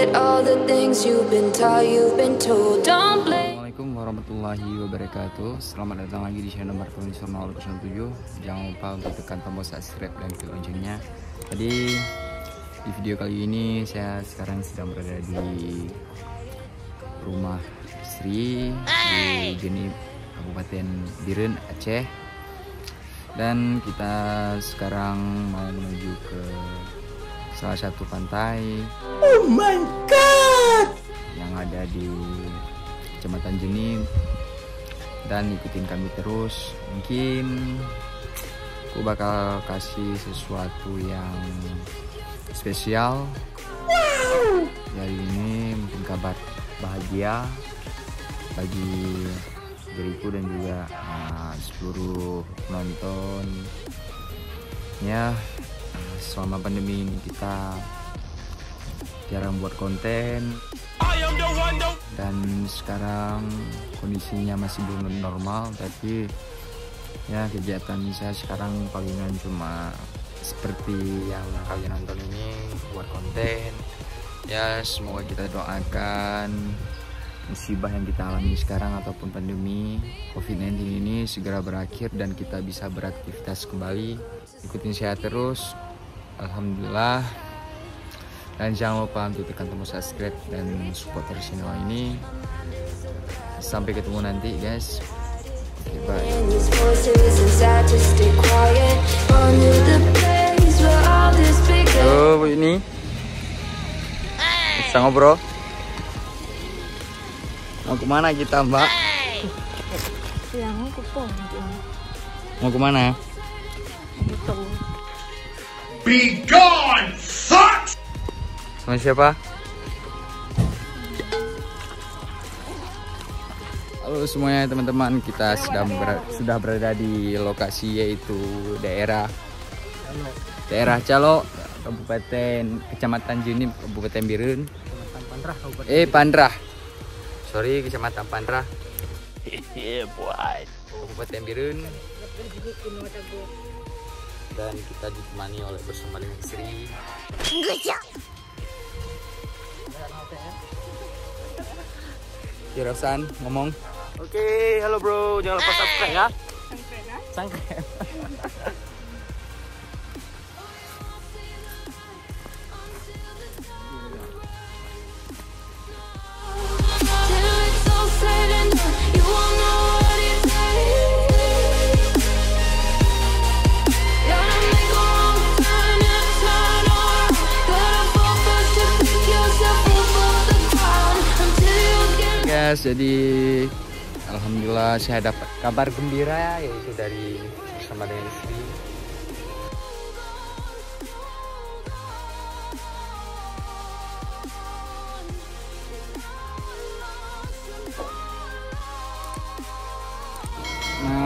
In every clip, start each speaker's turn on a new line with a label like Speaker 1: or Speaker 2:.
Speaker 1: forget all the things you've been taught, you've been told. Don't blame.
Speaker 2: Assalamualaikum warahmatullahi wabarakatuh. Selamat datang lagi di channel Martoni Surnaul 07. Jangan lupa untuk tekan tombol subscribe dan klik loncengnya. Jadi di video kali ini saya sekarang sedang berada di rumah Sri di Genip, Kabupaten Biren, Aceh. Dan kita sekarang mau menuju ke salah satu pantai. Oh my god! Yang ada di Kecamatan Genip. Dan ikutin kami terus. Mungkin aku bakal kasih sesuatu yang spesial. Dari ini mungkin kabar bahagia bagi diriku dan juga seluruh penonton. Ya, selama pandemi ini kita jarang buat konten dan sekarang kondisinya masih belum normal, tapi ya kegiatan saya sekarang palingan cuma seperti yang kalian nonton ini, buat konten. Ya, semoga kita doakan musibah yang kita alami sekarang ataupun pandemi COVID-19 ini segera berakhir dan kita bisa beraktivitas kembali. Ikutin saya terus, alhamdulillah. Dan jangan lupa untuk tekan tombol subscribe dan support channel ini. Sampai ketemu nanti guys. Oke, bye. Halo Bu ini, bisa ngobrol? Mau kemana kita, Mbak? Mau kemana? Be gone, fuck! Sama siapa? Halo semuanya teman-teman, kita sudah berada di lokasi yaitu daerah Calo, Kecamatan Genip, Kabupaten Biren. Pandrah. Sorry, Kecamatan Pandrah. Kabupaten Biren. Dan kita ditemani bersama dengan Sri. Jirasan ngomong. Oke, halo bro, jangan lupa subscribe ya. Subscribe. Jadi alhamdulillah saya dapat kabar gembira yaitu dari bersama dengan Sri. Nah,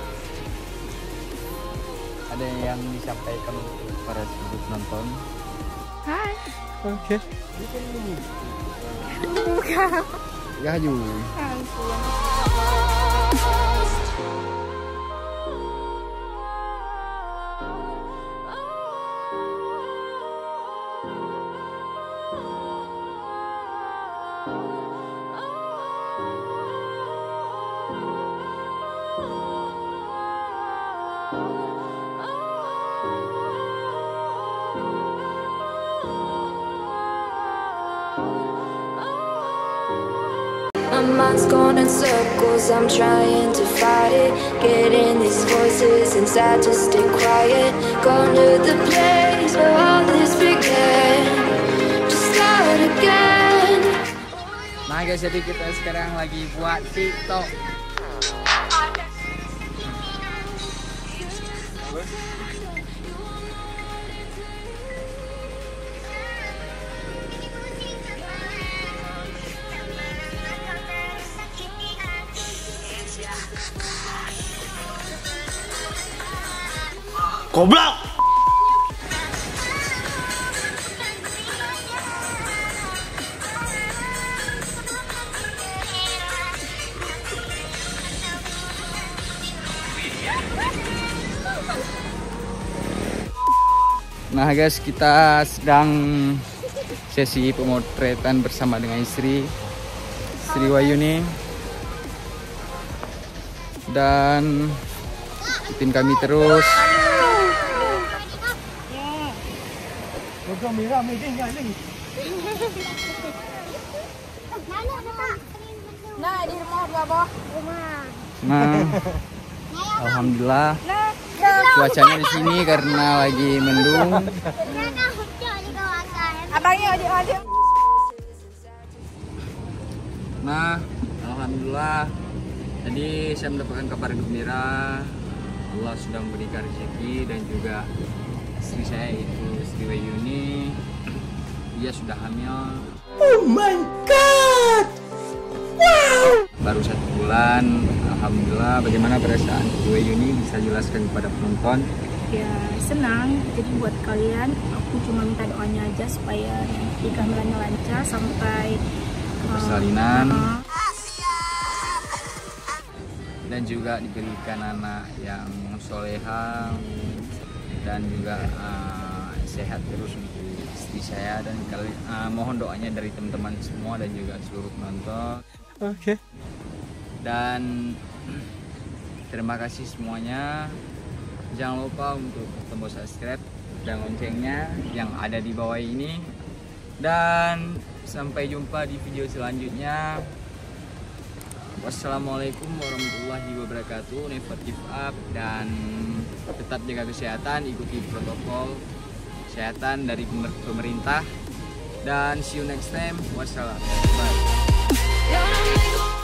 Speaker 2: ada yang disampaikan untuk para sudut nonton.
Speaker 3: Hai.
Speaker 2: Oke.
Speaker 3: Bukan.
Speaker 2: Ya Ju.
Speaker 1: My mind's going in circles, I'm trying to fight it. Getting these voices inside to stay quiet. Going to the place where all this began, to start again.
Speaker 2: Nah guys, jadi kita sekarang lagi buat TikTok.
Speaker 4: Goblok!
Speaker 2: Nah guys, kita sedang sesi pemotretan bersama dengan istri Wayuni. Dan ikutin kami terus.
Speaker 3: Nah, di rumah rumah.
Speaker 2: Nah, alhamdulillah cuacanya di sini karena lagi mendung.
Speaker 3: Abangnya adik-adik.
Speaker 2: Nah, alhamdulillah tadi saya mendapatkan kabar gembira. Allah sudah memberikan rezeki dan juga istri saya itu Sri Wayuni, dia sudah hamil. Oh my god! Wow! Baru 1 bulan. Alhamdulillah. Bagaimana perasaan Sri Wayuni, bisa jelaskan kepada penonton?
Speaker 4: Ya senang, jadi buat kalian aku cuma minta doanya aja supaya nanti kehamilannya lancar sampai
Speaker 2: persalinan dan juga diberikan anak yang soleha dan juga sehat terus untuk istri saya, dan mohon doanya dari teman-teman semua dan juga seluruh penonton. Oke. Dan terima kasih semuanya. Jangan lupa untuk tombol subscribe dan loncengnya yang ada di bawah ini. Dan sampai jumpa di video selanjutnya. Wassalamualaikum warahmatullahi wabarakatuh. Never give up dan tetap jaga kesehatan, ikuti protokol kesehatan dari pemerintah. Dan see you next time. Wassalam. Bye.